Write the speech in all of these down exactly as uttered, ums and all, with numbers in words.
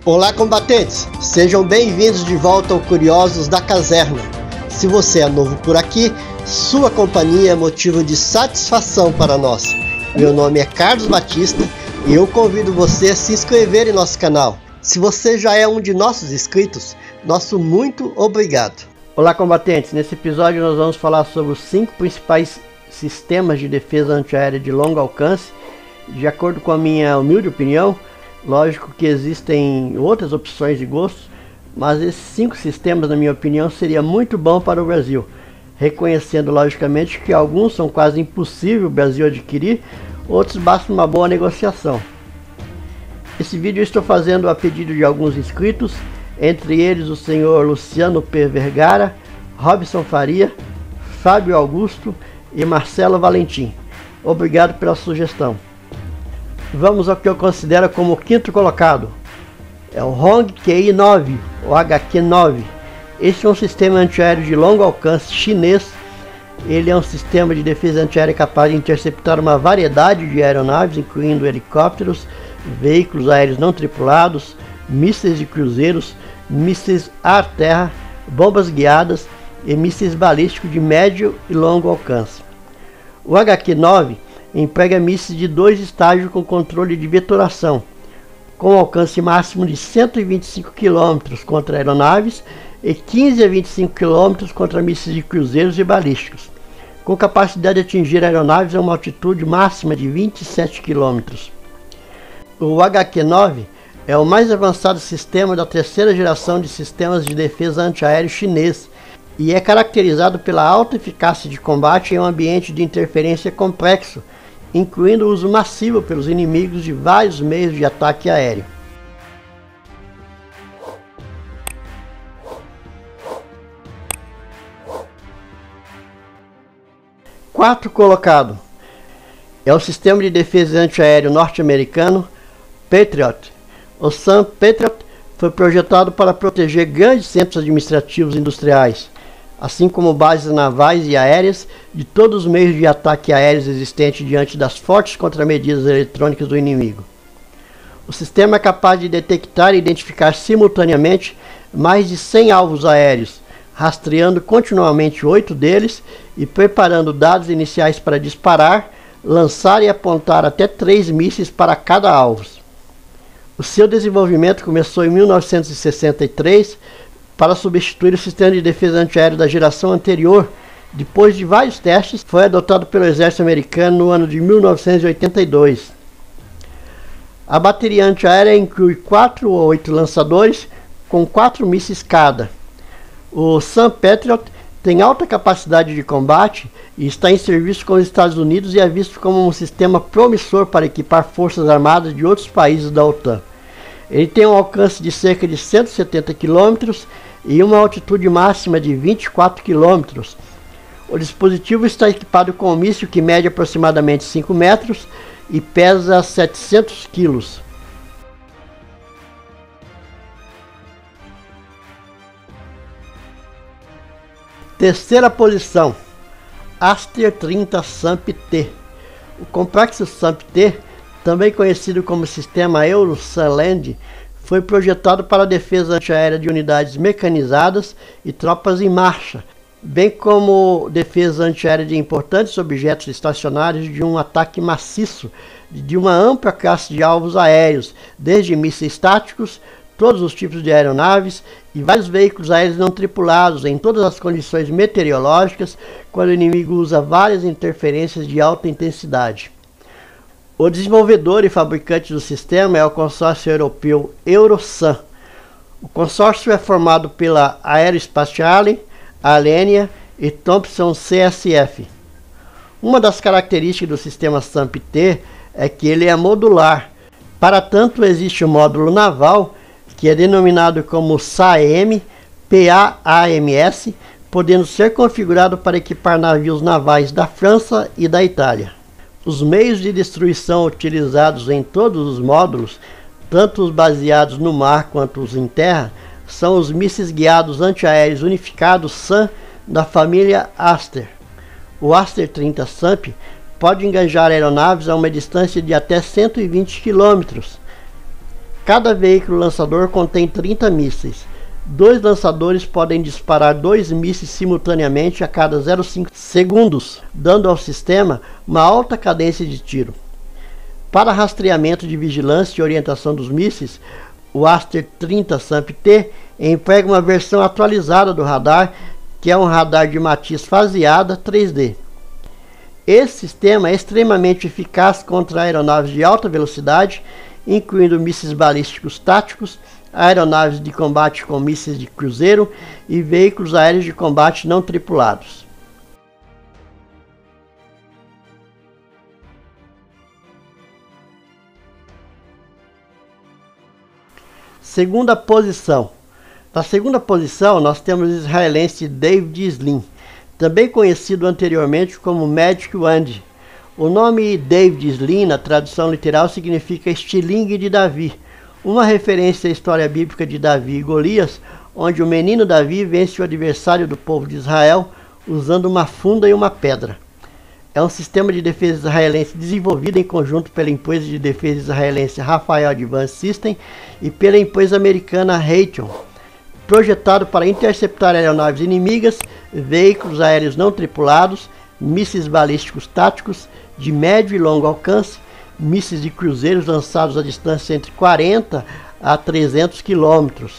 Olá, combatentes! Sejam bem-vindos de volta ao Curiosos da Caserna. Se você é novo por aqui, sua companhia é motivo de satisfação para nós. Meu nome é Carlos Batista e eu convido você a se inscrever em nosso canal. Se você já é um de nossos inscritos, nosso muito obrigado. Olá, combatentes! Nesse episódio nós vamos falar sobre os cinco principais sistemas de defesa antiaérea de longo alcance. De acordo com a minha humilde opinião, lógico que existem outras opções de gostos, mas esses cinco sistemas, na minha opinião, seria muito bom para o Brasil, reconhecendo logicamente que alguns são quase impossível o Brasil adquirir, outros basta uma boa negociação. Esse vídeo eu estou fazendo a pedido de alguns inscritos, entre eles o senhor Luciano P. Vergara, Robson Faria, Fábio Augusto e Marcelo Valentim. Obrigado pela sugestão. Vamos ao que eu considero como o quinto colocado. É o Hong Q I nove, ou H Q nove. Este é um sistema antiaéreo de longo alcance chinês. Ele é um sistema de defesa antiaérea capaz de interceptar uma variedade de aeronaves, incluindo helicópteros, veículos aéreos não tripulados, mísseis de cruzeiros, mísseis ar-terra, bombas guiadas e mísseis balísticos de médio e longo alcance. O H Q nove emprega mísseis de dois estágios com controle de vetoração, com alcance máximo de cento e vinte e cinco quilômetros contra aeronaves e quinze a vinte e cinco quilômetros contra mísseis de cruzeiros e balísticos, com capacidade de atingir aeronaves a uma altitude máxima de vinte e sete quilômetros. O H Q nove é o mais avançado sistema da terceira geração de sistemas de defesa antiaéreo chinês e é caracterizado pela alta eficácia de combate em um ambiente de interferência complexo, incluindo o uso massivo pelos inimigos de vários meios de ataque aéreo. Quarto colocado é o sistema de defesa antiaéreo norte-americano Patriot. O SAM Patriot foi projetado para proteger grandes centros administrativos e industriais, assim como bases navais e aéreas de todos os meios de ataque aéreos existentes diante das fortes contramedidas eletrônicas do inimigo. O sistema é capaz de detectar e identificar simultaneamente mais de cem alvos aéreos, rastreando continuamente oito deles e preparando dados iniciais para disparar, lançar e apontar até três mísseis para cada alvo. O seu desenvolvimento começou em mil novecentos e sessenta e três para substituir o sistema de defesa antiaéreo da geração anterior. Depois de vários testes, foi adotado pelo exército americano no ano de mil novecentos e oitenta e dois. A bateria antiaérea inclui quatro ou oito lançadores com quatro mísseis cada. O SAM Patriot tem alta capacidade de combate e está em serviço com os Estados Unidos e é visto como um sistema promissor para equipar forças armadas de outros países da OTAN. Ele tem um alcance de cerca de cento e setenta quilômetros e uma altitude máxima de vinte e quatro quilômetros. O dispositivo está equipado com um míssil que mede aproximadamente cinco metros e pesa setecentos quilos. Terceira posição, Aster trinta SAMP-T. O complexo SAMP-T, também conhecido como sistema Euro-Saarland, foi projetado para a defesa antiaérea de unidades mecanizadas e tropas em marcha, bem como defesa antiaérea de importantes objetos estacionários de um ataque maciço de uma ampla classe de alvos aéreos, desde mísseis táticos, todos os tipos de aeronaves e vários veículos aéreos não tripulados em todas as condições meteorológicas, quando o inimigo usa várias interferências de alta intensidade. O desenvolvedor e fabricante do sistema é o consórcio europeu Eurosam. O consórcio é formado pela Aerospatiale, Alenia e Thomson C S F. Uma das características do sistema SAMP-T é que ele é modular. Para tanto, existe o módulo naval, que é denominado como SAM, P A A M S, podendo ser configurado para equipar navios navais da França e da Itália. Os meios de destruição utilizados em todos os módulos, tanto os baseados no mar quanto os em terra, são os mísseis guiados antiaéreos unificados SAM da família Aster. O Aster trinta SAMP pode engajar aeronaves a uma distância de até cento e vinte quilômetros. Cada veículo lançador contém trinta mísseis. Dois lançadores podem disparar dois mísseis simultaneamente a cada zero vírgula cinco segundos, dando ao sistema uma alta cadência de tiro. Para rastreamento de vigilância e orientação dos mísseis, o Aster trinta SAMP-T emprega uma versão atualizada do radar, que é um radar de matiz faseada três D. Esse sistema é extremamente eficaz contra aeronaves de alta velocidade, incluindo mísseis balísticos táticos, aeronaves de combate com mísseis de cruzeiro e veículos aéreos de combate não tripulados. Segunda posição. Na segunda posição nós temos o israelense David Sling, também conhecido anteriormente como Magic Wand. O nome David Sling na tradução literal significa estilingue de Davi, uma referência à história bíblica de Davi e Golias, onde o menino Davi vence o adversário do povo de Israel usando uma funda e uma pedra. É um sistema de defesa israelense desenvolvido em conjunto pela empresa de defesa israelense Rafael Advanced System e pela empresa americana Raytheon, projetado para interceptar aeronaves inimigas, veículos aéreos não tripulados, mísseis balísticos táticos de médio e longo alcance, mísseis de cruzeiros lançados a distância entre quarenta a trezentos quilômetros.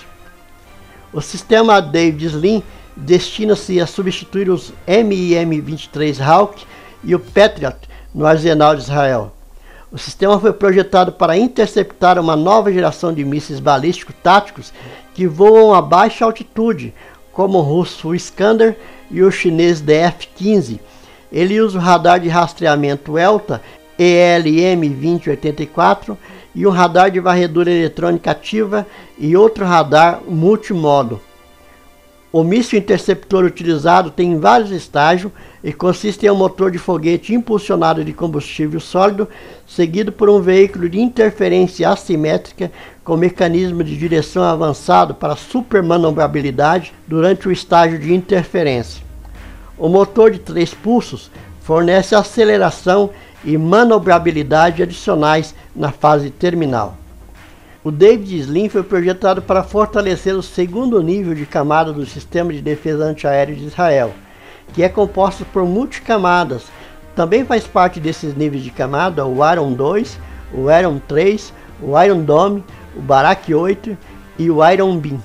O sistema David Sling destina-se a substituir os M I M vinte e três Hawk e o Patriot no arsenal de Israel. O sistema foi projetado para interceptar uma nova geração de mísseis balísticos táticos que voam a baixa altitude, como o russo Iskander e o chinês D F quinze. Ele usa o radar de rastreamento ELTA E L M vinte oitenta e quatro e um radar de varredura eletrônica ativa e outro radar multimodo. O míssil interceptor utilizado tem vários estágios e consiste em um motor de foguete impulsionado de combustível sólido, seguido por um veículo de interferência assimétrica com mecanismo de direção avançado para supermanobrabilidade durante o estágio de interferência. O motor de três pulsos fornece aceleração e manobrabilidade adicionais na fase terminal. O David Sling foi projetado para fortalecer o segundo nível de camada do sistema de defesa antiaéreo de Israel, que é composto por multicamadas. Também faz parte desses níveis de camada o Iron dois, o Iron três, o Iron Dome, o Barak oito e o Iron Beam.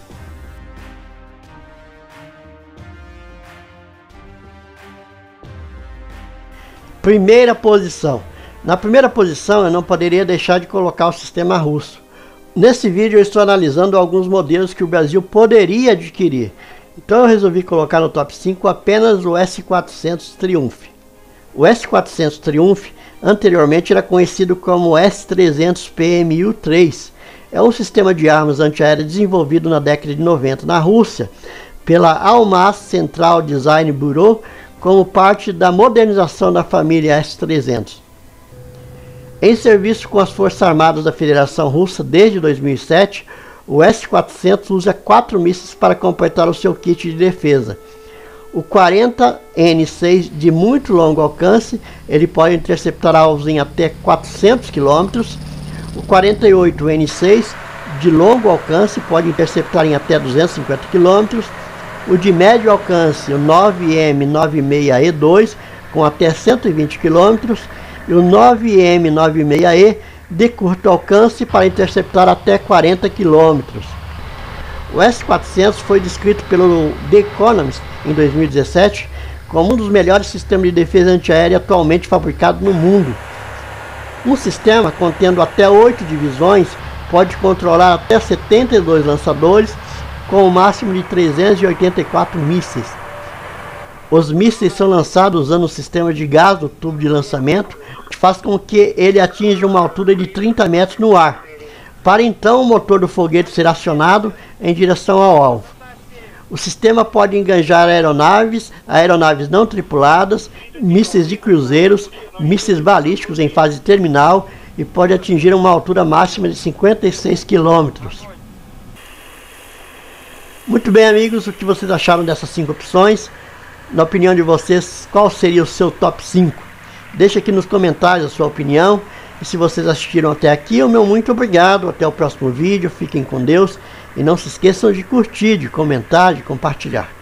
Primeira posição. Na primeira posição eu não poderia deixar de colocar o sistema russo. Nesse vídeo eu estou analisando alguns modelos que o Brasil poderia adquirir. Então eu resolvi colocar no top cinco apenas o S quatrocentos Triumph. O S quatrocentos Triumph anteriormente era conhecido como S trezentos P M U três. É um sistema de armas antiaéreas desenvolvido na década de noventa na Rússia pela Almaz Central Design Bureau como parte da modernização da família S trezentos. Em serviço com as Forças Armadas da Federação Russa desde dois mil e sete, o S quatrocentos usa quatro mísseis para completar o seu kit de defesa. O quarenta N seis de muito longo alcance, ele pode interceptar alvos em até quatrocentos quilômetros. O quarenta e oito N seis de longo alcance pode interceptar em até duzentos e cinquenta quilômetros. O de médio alcance, o nove M noventa e seis E dois, com até cento e vinte quilômetros. E o nove M noventa e seis E de curto alcance para interceptar até quarenta quilômetros. O S quatrocentos foi descrito pelo The Economist em dois mil e dezessete como um dos melhores sistemas de defesa antiaérea atualmente fabricado no mundo. Um sistema contendo até oito divisões pode controlar até setenta e dois lançadores com o máximo de trezentos e oitenta e quatro mísseis. Os mísseis são lançados usando o sistema de gás do tubo de lançamento, que faz com que ele atinja uma altura de trinta metros no ar, para então o motor do foguete ser acionado em direção ao alvo. O sistema pode enganjar aeronaves, aeronaves não tripuladas, mísseis de cruzeiros, mísseis balísticos em fase terminal e pode atingir uma altura máxima de cinquenta e seis quilômetros. Muito bem, amigos, o que vocês acharam dessas cinco opções? Na opinião de vocês, qual seria o seu top cinco? Deixe aqui nos comentários a sua opinião. E se vocês assistiram até aqui, o meu muito obrigado. Até o próximo vídeo. Fiquem com Deus. E não se esqueçam de curtir, de comentar, de compartilhar.